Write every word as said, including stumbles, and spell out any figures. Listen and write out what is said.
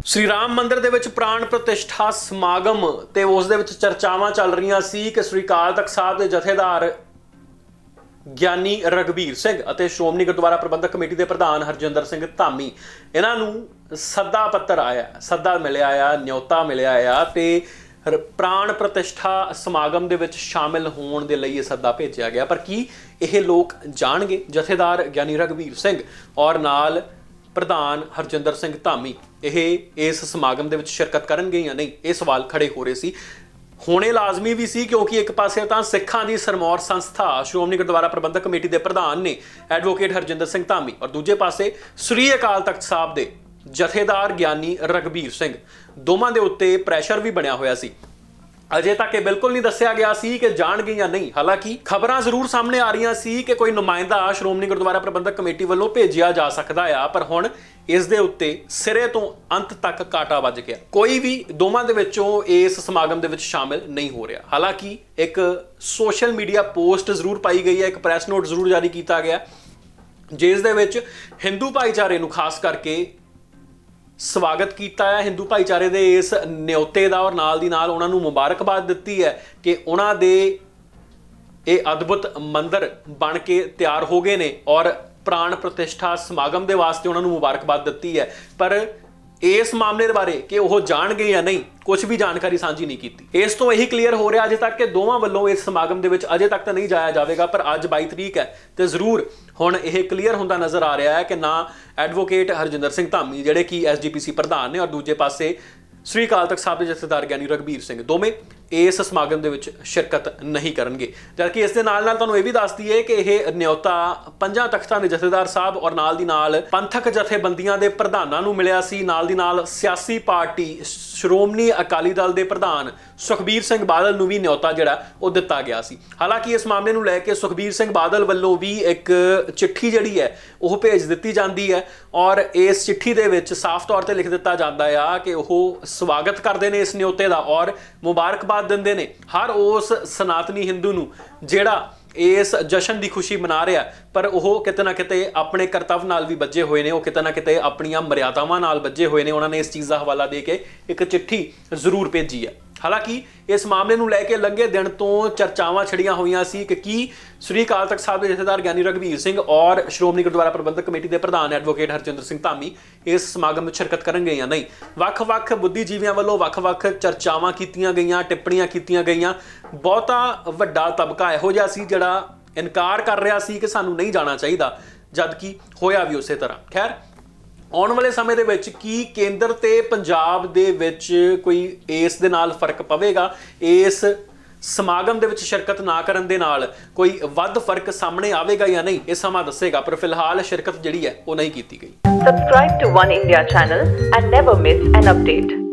श्री राम मंदिर दे विच प्राण प्रतिष्ठा समागम ते उस दे विच चर्चावां चल रही सी कि श्री अकाल तख्त साहब के जथेदार ਗਿਆਨੀ ਰਘਬੀਰ ਸਿੰਘ ਅਤੇ ਸ਼੍ਰੋਮਣੀ ਗੁਰਦੁਆਰਾ ਪ੍ਰਬੰਧਕ ਕਮੇਟੀ ਦੇ ਪ੍ਰਧਾਨ ਹਰਜਿੰਦਰ ਸਿੰਘ ਧਾਮੀ ਇਹਨਾਂ ਨੂੰ ਸੱਦਾ ਪੱਤਰ ਆਇਆ, ਸੱਦਾ ਮਿਲਿਆ ਆ, ਨਿਯੋਤਾ ਮਿਲਿਆ ਆ ਤੇ ਪ੍ਰਾਣ ਪ੍ਰਤਿਸ਼ਠਾ ਸਮਾਗਮ ਦੇ ਵਿੱਚ ਸ਼ਾਮਿਲ ਹੋਣ ਦੇ ਲਈ ਇਹ ਸੱਦਾ ਭੇਜਿਆ ਗਿਆ। ਪਰ ਕੀ ਇਹ ਲੋਕ ਜਾਣਗੇ ਜਥੇਦਾਰ ਗਿਆਨੀ ਰਘਬੀਰ ਸਿੰਘ ਔਰ ਨਾਲ ਪ੍ਰਧਾਨ ਹਰਜਿੰਦਰ ਸਿੰਘ ਧਾਮੀ ਇਹ ਇਸ ਸਮਾਗਮ ਦੇ ਵਿੱਚ ਸ਼ਿਰਕਤ ਕਰਨਗੇ ਜਾਂ ਨਹੀਂ, ਇਹ ਸਵਾਲ ਖੜੇ ਹੋ ਰਹੇ ਸੀ। होने लाजमी भी सी क्योंकि एक पासे तो सिखां दी सरमौर संस्था श्रोमणी गुरुद्वारा प्रबंधक कमेटी के प्रधान ने एडवोकेट हरजिंदर सिंह धामी और दूजे पासे श्री अकाल तख्त साहब के जथेदार ज्ञानी रघबीर सिंह दोवां दे उत्ते प्रैशर भी बनया होया सी। अजे तक ये बिल्कुल नहीं दस्सिया गया सी कि जाणगे या नहीं। हालांकि खबरां जरूर सामने आ रही सी कि कोई नुमाइंदा श्रोमणी गुरुद्वारा प्रबंधक कमेटी वालों भेजिया जा सकता है, पर हुण इस दे उत्ते सिरे तो अंत तक काटा वज गया। कोई भी दोवां दे विचों इस समागम दे विच शामिल नहीं हो रहा। हालांकि एक सोशल मीडिया पोस्ट जरूर पाई गई है, एक प्रैस नोट जरूर जारी किया गया जिस दे विच हिंदू भाईचारे नूं खास करके स्वागत किया है, हिंदू भाईचारे दे इस न्योते दा और नाल दी नाल उन्हां नूं मुबारकबाद दित्ती है कि उन्हां दे ये अद्भुत मंदिर बन के तैयार हो गए ने और प्राण प्रतिष्ठा समागम के वास्ते उन्होंने मुबारकबाद दी है। पर इस मामले बारे कि वह जान गए या नहीं कुछ भी जानकारी साझी नहीं की। इस तो यही क्लीयर हो रहा अजे तक कि दोवां वल्लों इस समागम के अजे तक तो नहीं जाया जाएगा, पर अज बाई तरीक है तो जरूर हुण यह क्लीयर होंदा नज़र आ रहा है कि ना एडवोकेट हरजिंदर सिंह धामी जिहड़े कि एस जी पी सी प्रधान ने और दूजे पासे श्री अकाल तख्त साहब के जथेदार ज्ञानी रघबीर सिंह दोवें इस समागम के विच शिरकत नहीं करनगे। जबकि इस दे नाल नाल तुहानूं इह भी दस दईए कि यह न्योता पंजां तख्तां दे जथेदार साहब और नाल दी नाल पंथक जथेबंदियां दे प्रधानां नूं मिलिया सी, नाल दी नाल सियासी पार्टी श्रोमणी अकाली दल के प्रधान सुखबीर सिंह बादल नूं भी न्योता जिहड़ा वो दिता गया सी। हालांकि इस मामले नूं लैके सुखबीर सिंह बादल वल्लों भी एक चिट्ठी जिहड़ी है वो भेज दित्ती जांदी है और इस चिट्ठी दे विच साफ तौर पर लिख दिता जाता है कि वह स्वागत करते हैं इस न्योते का और मुबारकबाद दिंदे ने हर उस सनातनी हिंदू नूं जिहड़ा इस जशन की खुशी मना रहा, पर वह किते ना किते अपने करतव्य नाल भी बजे हुए ने, वो किते ना किते अपनियां मर्यादावां नाल बजे हुए ने। उन्होंने इस चीज़ का हवाला दे के एक चिट्ठी जरूर भेजी है। हालांकि इस मामले नूं लैके लंघे दिन तो चर्चावां छड़ियां हुई सी कि की श्री अकाल तख्त साहब के जथेदार ज्ञानी रघबीर सिंह और श्रोमणी गुरुद्वारा प्रबंधक कमेटी के प्रधान एडवोकेट हरजिंदर सिंह धामी इस समागम में शिरकत करेंगे या नहीं। वख-वख बुद्धिजीवियों वालों वख-वख चर्चावां कीतियां गईयां, टिप्पणियां कीतियां गईयां। बहुता वड्डा तबका इहो जिहा सी जिहड़ा इनकार कर रहा सी कि सानूं नहीं जाना चाहिए, जबकि होया भी उस तरह। खैर आने वाले समय दे विच की केंद्र ते पंजाब दे विच कोई इस दे नाल फर्क पवेगा, इस समागम दे विच शिरकत ना करन दे नाल कोई वध फर्क सामने आवेगा या नहीं, ये समा दसेगा। पर फिलहाल शिरकत जिहड़ी है वो नहीं की गई। Subscribe to One India channel and never miss an update.